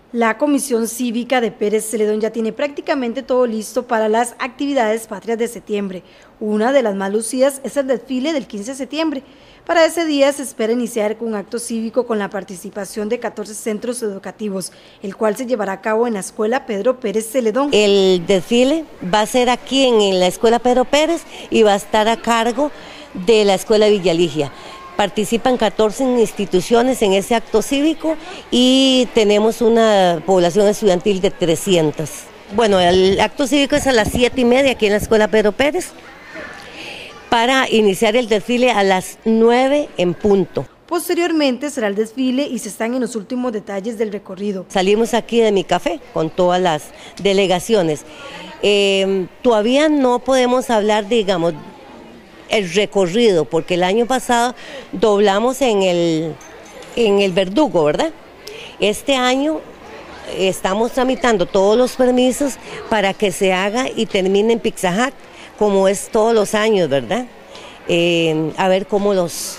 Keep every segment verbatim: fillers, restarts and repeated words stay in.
La Comisión Cívica de Pérez Celedón ya tiene prácticamente todo listo para las actividades patrias de septiembre. Una de las más lucidas es el desfile del quince de septiembre. Para ese día se espera iniciar con un acto cívico con la participación de catorce centros educativos, el cual se llevará a cabo en la Escuela Pedro Pérez Celedón. El desfile va a ser aquí en la Escuela Pedro Pérez y va a estar a cargo de la Escuela Villaligia. Participan catorce instituciones en ese acto cívico y tenemos una población estudiantil de trescientas. Bueno, el acto cívico es a las siete y media aquí en la Escuela Pedro Pérez para iniciar el desfile a las nueve en punto. Posteriormente será el desfile y se están en los últimos detalles del recorrido. Salimos aquí de mi café con todas las delegaciones. Eh, todavía no podemos hablar, digamos, el recorrido, porque el año pasado doblamos en el, en el Verdugo, ¿verdad? Este año estamos tramitando todos los permisos para que se haga y termine en Pizza Hut, como es todos los años, ¿verdad? Eh, a ver cómo los...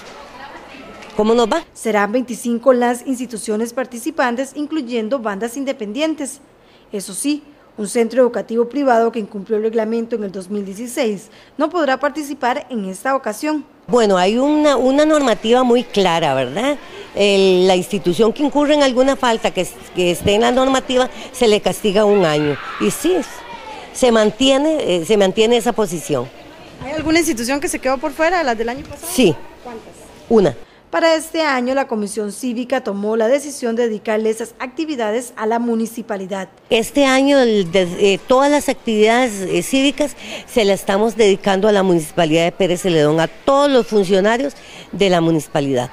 ¿Cómo nos va? Serán veinticinco las instituciones participantes, incluyendo bandas independientes. Eso sí, un centro educativo privado que incumplió el reglamento en el dos mil dieciséis no podrá participar en esta ocasión. Bueno, hay una, una normativa muy clara, ¿verdad? El, la institución que incurre en alguna falta que, que esté en la normativa se le castiga un año. Y sí, se mantiene, eh, se mantiene esa posición. ¿Hay alguna institución que se quedó por fuera de las del año pasado? Sí. ¿Cuántas? Una. Para este año, la Comisión Cívica tomó la decisión de dedicarle esas actividades a la municipalidad. Este año el de, eh, todas las actividades eh, cívicas se las estamos dedicando a la Municipalidad de Pérez Celedón, a todos los funcionarios de la municipalidad.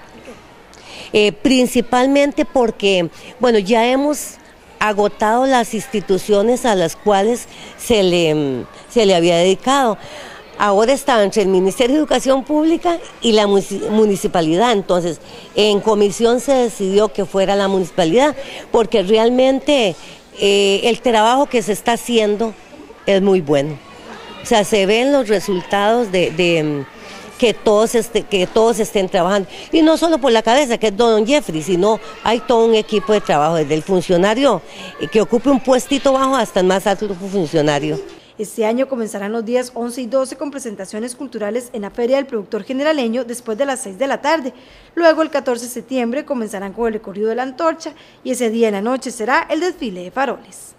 Eh, principalmente porque, bueno, ya hemos agotado las instituciones a las cuales se le, se le había dedicado. Ahora estaba entre el Ministerio de Educación Pública y la municipalidad, entonces en comisión se decidió que fuera la municipalidad, porque realmente eh, el trabajo que se está haciendo es muy bueno. O sea, se ven los resultados de, de que, todos este, que todos estén trabajando. Y no solo por la cabeza, que es don Jeffrey, sino hay todo un equipo de trabajo, desde el funcionario que ocupe un puestito bajo hasta el más alto funcionario. Este año comenzarán los días once y doce con presentaciones culturales en la Feria del Productor Generaleño después de las seis de la tarde. Luego, el catorce de septiembre, comenzarán con el recorrido de la antorcha y ese día en la noche será el desfile de faroles.